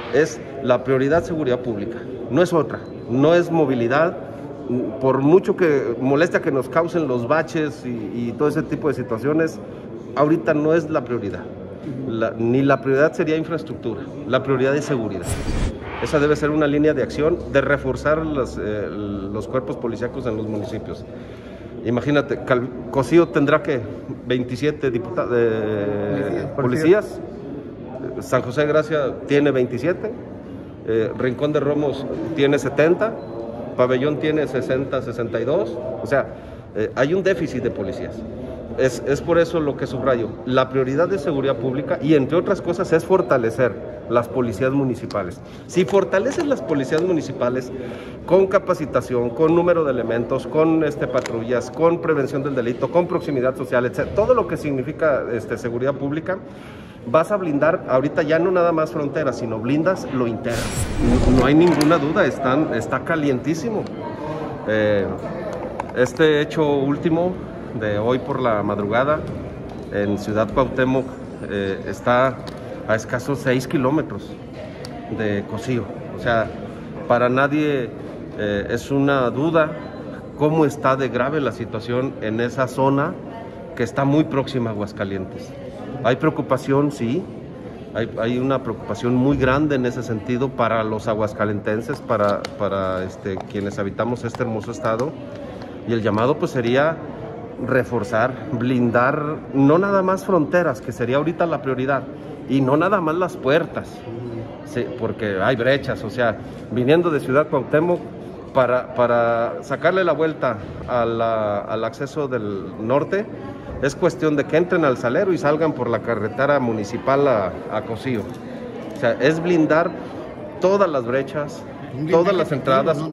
es la prioridad seguridad pública, no es otra, no es movilidad, por mucho que molestia que nos causen los baches y todo ese tipo de situaciones, ahorita no es la prioridad. Ni la prioridad sería infraestructura, la prioridad es seguridad. Esa debe ser una línea de acción de reforzar los cuerpos policíacos en los municipios. Imagínate, Cocío tendrá que 27 policías, San José de Gracia tiene 27, Rincón de Romos tiene 70, Pabellón tiene 60, 62, o sea, hay un déficit de policías. Es por eso lo que subrayo, la prioridad de seguridad pública y entre otras cosas es fortalecer las policías municipales. Si fortaleces las policías municipales con capacitación, con número de elementos, con patrullas, con prevención del delito, con proximidad social, etc., todo lo que significa seguridad pública, vas a blindar ahorita ya no nada más fronteras, sino blindas lo interno. No hay ninguna duda, está calientísimo. Este hecho último de hoy por la madrugada en Ciudad Cuauhtémoc está a escasos 6 kilómetros de Cocío. O sea, para nadie es una duda cómo está de grave la situación en esa zona que está muy próxima a Aguascalientes. Hay preocupación, sí, hay una preocupación muy grande en ese sentido para los aguascalentenses, para quienes habitamos este hermoso estado, y el llamado pues sería reforzar, blindar, no nada más fronteras, que sería ahorita la prioridad, y no nada más las puertas, sí, porque hay brechas, o sea, viniendo de Ciudad Cuauhtémoc, para sacarle la vuelta al acceso del norte, es cuestión de que entren al Salero y salgan por la carretera municipal a Cocío. O sea, es blindar todas las brechas, todas las entradas.